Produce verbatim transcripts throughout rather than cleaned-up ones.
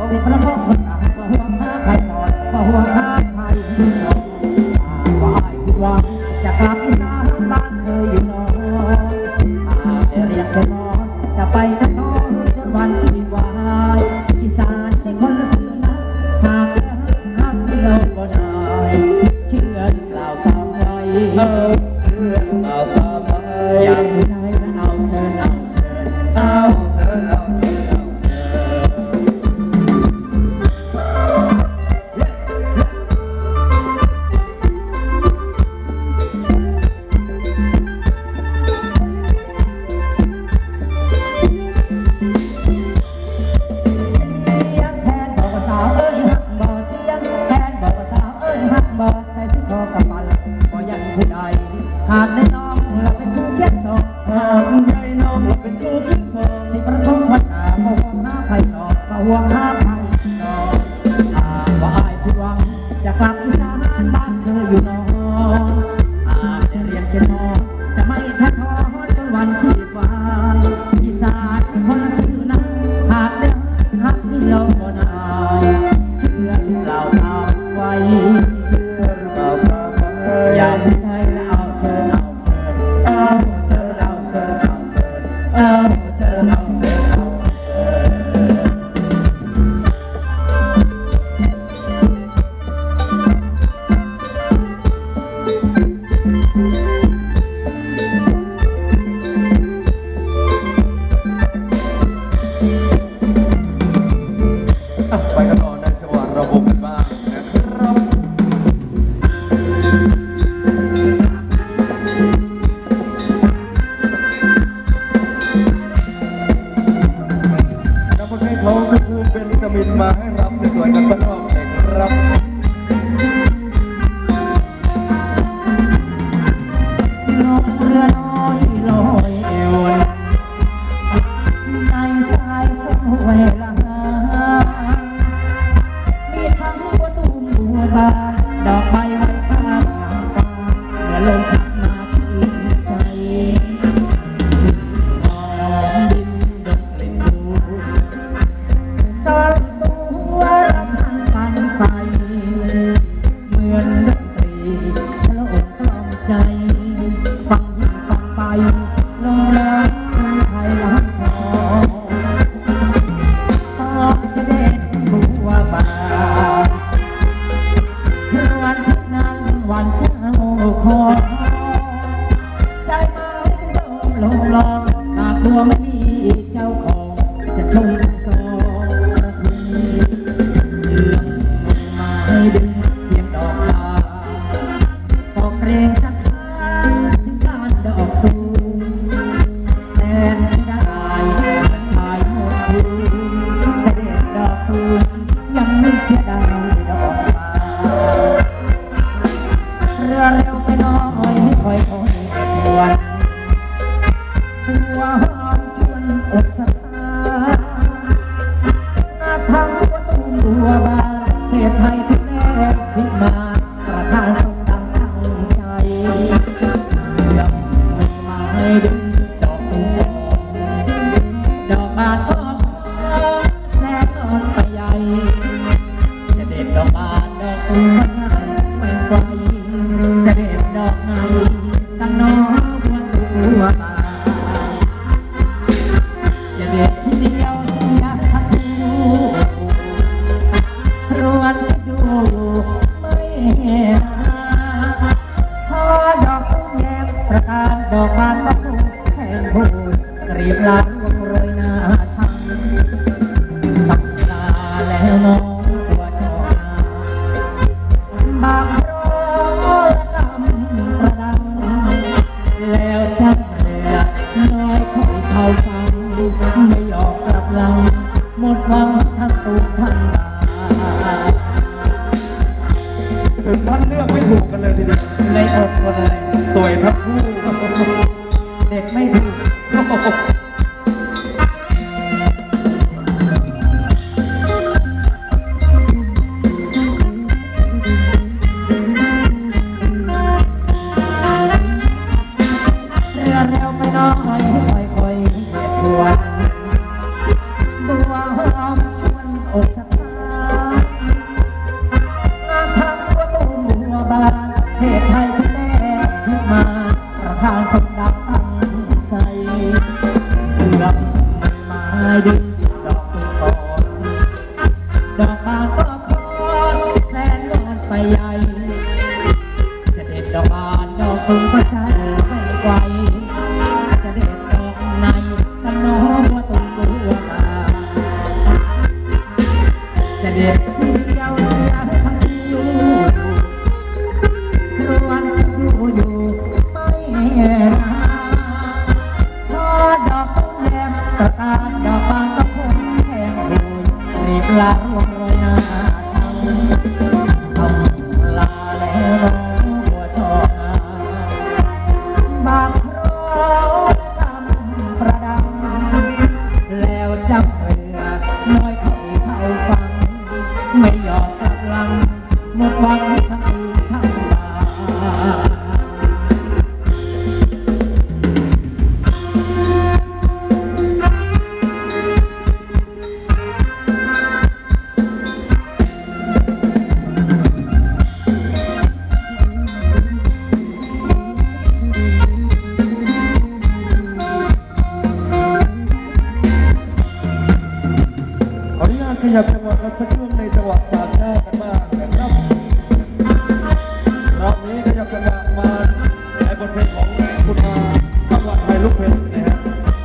สิพระพ่อคนต่างบ่ห่วงหาใครสอนบ่ห่วงหาใครสอนว่าไอ้ผิดหวังจะกลับอีสานบ้านเคยอยู่นอนอาแต่เรียกเป็นนอนจะไปทั้งนอนจนวันชีวายอีสานเป็นคนละสื่อนะหากเรื่องหากเดียวก็ได้เชื่อเปล่าสาวไว้เออเชื่อเปล่าสาวไว้อยากให้ได้แล้วเอาเชิญเอาเชิญเอาเชิญเอาเชิญเอาหากได้น้องเราเป็นคู่เคียงสองหากได้น้องเราเป็นคู่เคียงสองสิประทุมพัฒนาบ่ห่วงหาไผ่สอบบ่ห่วงหาไผ่สอบหากว่าอ้ายผิดหวังจะกลับอีสานบ้านเคยอยู่นอนอาจจะเรียนเป็นนอนจะไม่แท้ท้อจนวันชีวายอีสานเป็นคนละสื่อนะหากได้หักนี่เราก็ได้เชื่อหรือเปล่าสาวไว้เชื่อหรือเปล่าสาวไว้อย่าไปใจเอาเชิญเอาเอาเชิญเอาเชิญเอาเชิญเอาเชิญเอาเชิญเอาไปกันต่อในจังหวะระบบกันบ้างนะครับนำบทเพลงของคุณภูมิเป็นวิตามินมาให้รับสวยๆกันสักรอบเองครับนกเรือน้อยลอยเอวในสายช่องเวลามีทั้งบัวตูมบัวบานดอกใบไม้ข้างหลังตาเมื่อลมพัดมาชื่นใจมองดินดกกลิ่นดูสร้างตัวรำพันปันไปเหมือนดนตรีฉลองกล่อมใจฟังยิ่งฟังไปลงแรงไทยล้างทองต่อจะเด็ดบัวบานคือวันนั้นวันเจ้าของใจไม้ดอมลงลองหากบัวไม่มีเจ้าของจะชมสองระคุมเลือกมาให้ดึงเพียงดอกลาก็เกรงสักครั้งถึงการดอกตูมแสนเสียดายมันชายหมดทุนจะเด็ดดอกตูมยังไม่เสียดายดอกลาเรือเร็วไปน้อยให้คอยคอยทวนตัวหอมชวนอดสตาหน้าทางบัวตูมบัวบานเทพไทยทุกแม่พิมาประทานทรงดังตั้งใจยังไม่มาให้ดึงดอกตูมดอกบานทองแน่นอนไปใหญ่จะเด็ดดอกบานดอกตูมมาใส่ไม่ไกลจะเด็ดดอกไหนตั้งน้องบัวตูมบานอย่าเด็ดทีเดียวเสียทั้งคู่รวนดูไม่นาพอดอกตุ้งแย้มประกาศดอกบานก็พุ่งแทงพูดรีบลาลงโรยหน้าชังตักลาแล้วน้องตัวชอบา บางร้อยกำประดังแล้วชักเรือน้อยคอยเข้าฟังไม่ยอมกลับหลังหมดหวังทั้งตุกทั้งตาถึงท่านเลือกไม่ถูกกันเลยทีเดียวในอกคนเลยตัวเองทั้งคู่เด็กไม่ถูกเร็วไปน้อยค่อยค่อยเหยียดทวนบัวหอมชวนอกสะท้ที่เดียวเสียทั้งที่อยู่รวนอยู่อยู่ไม่นานพอดอกต้นแยมตะการดอกบานก็คงแห้งโหยรีบลาร่วงโรยหน้าทำลาแล้วร้องหัวชอบงานบางครั้งทำประดังแล้วจับเรือน้อยเขาเข้าฟังไม่ยอมกลับหลังหมดหวังทั้งปีทั้งตาขออนุญาตขยับจังหวะกันสักครู่ในจังหวะสามหน้ากันบ้างนะครับรอบนี้ขยับจังหวะมาในบทเพลงของคุณอาจังหวะไทยลูกเพชรนะฮะ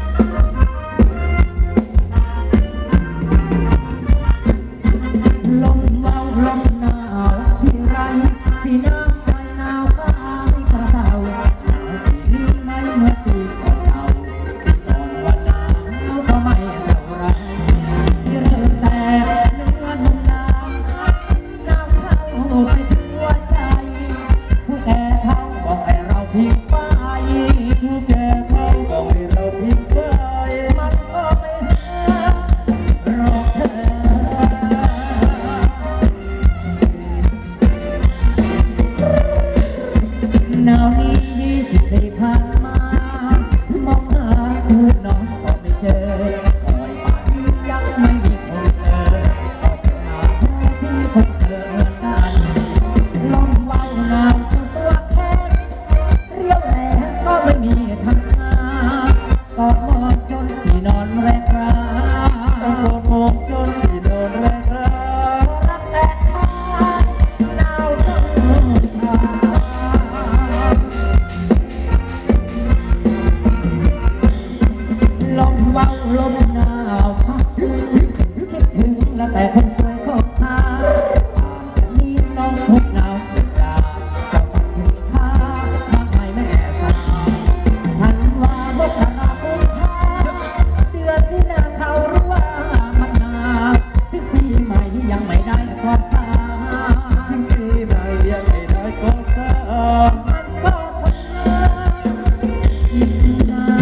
ลมเบาลมหนาวที่ไรที่น้ำใจหนาวก็อายกระเซ้าที่ไม่เมื่อปีก่อนเก่าตอนวันหนาวก็ไม่เท่าไรที่เริ่มแต่เนื้อนุ่มน้ำน้ำเข้าไปทั่วใจผู้แก่เขาบอกให้เราพิมพ์ไปผู้แก่เขาบอกให้เราพิมพ์ไปมันก็ไม่หารอกเธอ หนาวนี้ยี่สิบสี่ผ่านมามองหาคู่นอนก็ไม่เจอคอยป่านนี้ยังไม่มีคนเจอออกหาเธอที่คงเจอเหมือนกันลมเบาหนาวจนตัวแข็งเรียวแรงก็ไม่มีทางหากอดมองจนที่นอนแรกร้ากอดมองจนที่นอนแรกร้ารักแต่ชาหนาวจนชา ลมเบาลมหนาวพัดคิดถึงและแต่คนสวยก็พาจะมีน้องพบหนาวกาจะพัดถึงข้าทำไมแม่สาวทันว่าบกราคุมพาเดือนที่นาเขารู้ว่ามันหนาวถึงปีใหม่ยังไม่ได้ก็สาถึงปีใหม่ยังไม่ได้ก็สามันก็คงอีกนาน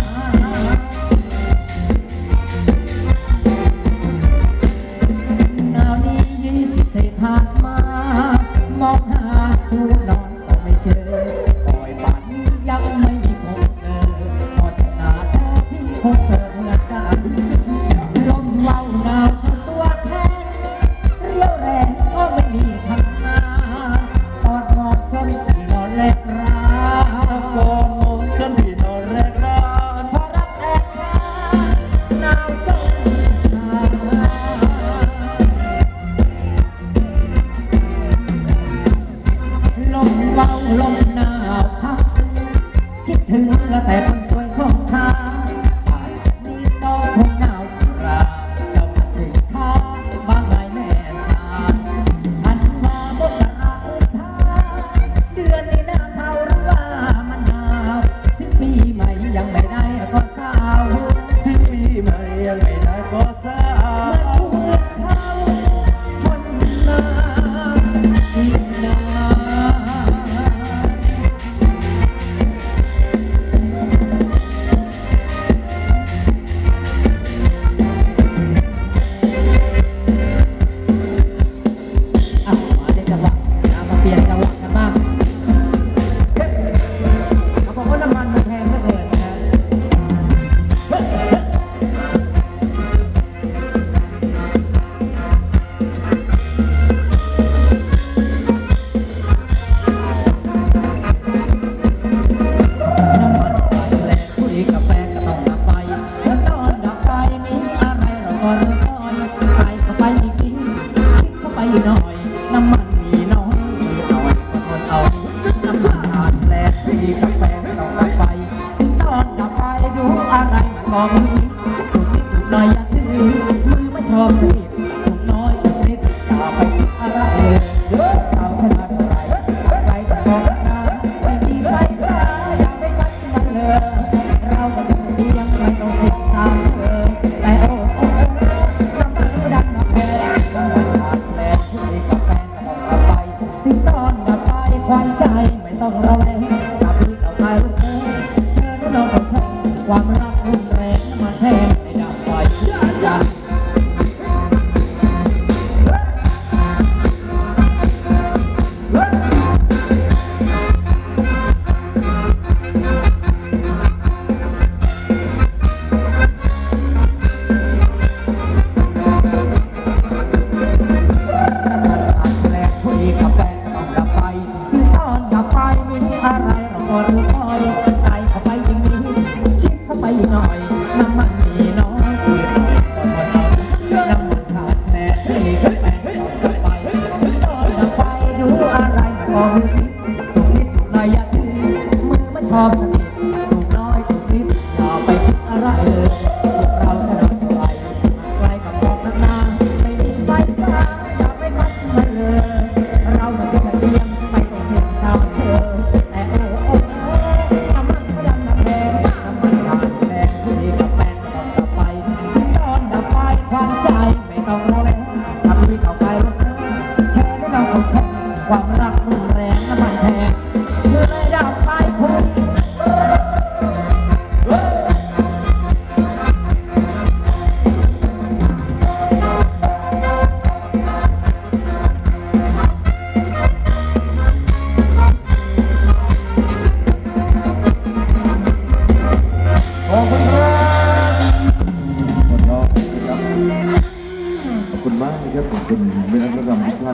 หนาวนี้ยี่สิบสี่ผ่านมามองหาคู่นอนก็ไม่เจอปล่อยป่านนี้ยังไม่มีคนเจอพอจะหาเธอที่คงเจอเหมือนกันลมเบาหนาวจนตัวแข็งเรี่ยวแรงก็ไม่มีทางหากอดมองจนที่นอนแลกร้ากอดมองจนที่นอนแลกร้าเพราะรักแอบชาหนาวจนชา ลมเบาลมหนาวพัดคิดถึงและแต่คนสวยของข้าอาจจะมีน้องคงหนาวราเราพัดถึงข้าบ้างไหมแม่สาวทันว่าบกราคุมพาเดือนนี้นาเขารู้ว่ามันหนาวถึงปีใหม่ยังไม่ได้ก็สาวถึงปีใหม่ยังไม่ได้ก็สาวมันเหมือนเขาคนมาอีกนาน ของ